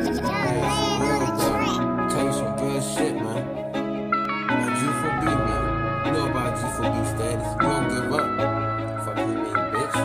Tell you some real shit, man. G4B, man. You know about G4B status. You don't give up. Fuck you mean, bitch.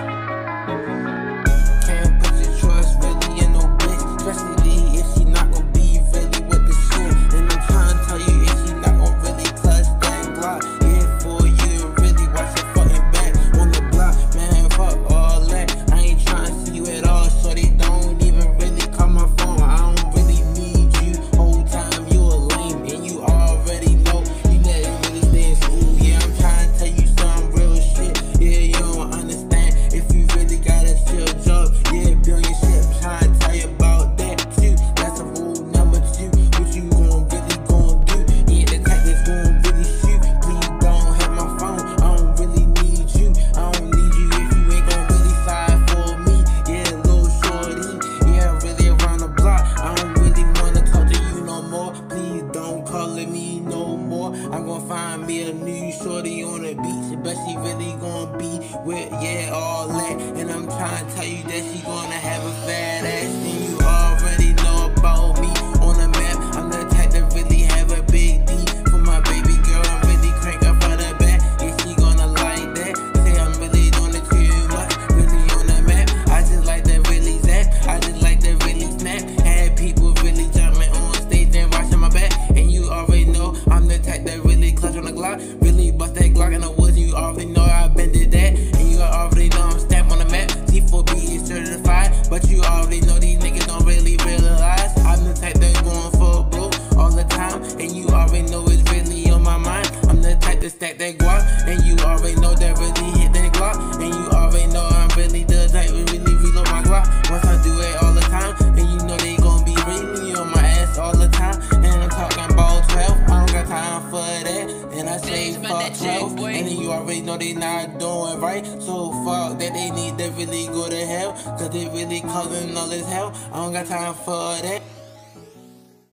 Can't put your trust really in no bitch, especially if she not gonna be really with the shit. And I'm trying to tell you if she not gonna really clutch that Glock. Yeah, for you, really watch your fucking back on the block. Man, fuck all that. I ain't trying to see you at all, so they don't even really call my phone. I don't really need you. Whole time you a lame, and you already know you never really stay in school. Yeah, I'm trying to tell you some real shit. Yeah, you don't understand if you really got a chill job. Yeah, billion shit. I'm trying to tell you about that too. That's a rule number 2. What you really gon' do? Yeah, the type that's gon' really shoot. Please don't have my phone. I don't really need you. I don't need you if you ain't gon' really side for me. Yeah, little shorty. Yeah, really around the block. I don't really wanna talk to you no more. Please don't call me no more. I'm gon' find me a new shorty on the beach, but she really gon' be with, yeah, all that. And I'm trying to tell you that she gonna have a fat ass. And you already know about me on the map. I'm the type that really have a big D for my baby girl. I'm really crank up for the back. Yeah, she gonna like that. Say I'm really doing it too much, really on the map. I just like that really zap. I just like that really snap. Had people really jumping on stage and watching my back. And you already know I'm the type that really clutch on the Glock. Really bust that Glock in the woods. You already know I been did that. And you already know I'm stamped on the map. G4B is certified, but you already know these niggas don't really realize I'm the type that's going for broke all the time. And you already know it's really on my mind. I'm the type that stack that guap, and you already know that really hit that Glock. And you already know I'm really the type that really reload my Glock. Once I do it all the time, and you know they gon' be really on my ass all the time. And I'm talking about 12, I don't got time for that. And I say fuck 12, and then you already know they not doing right. So fuck that, they need to really go to hell, cause they really causing all this hell. I don't got time for that.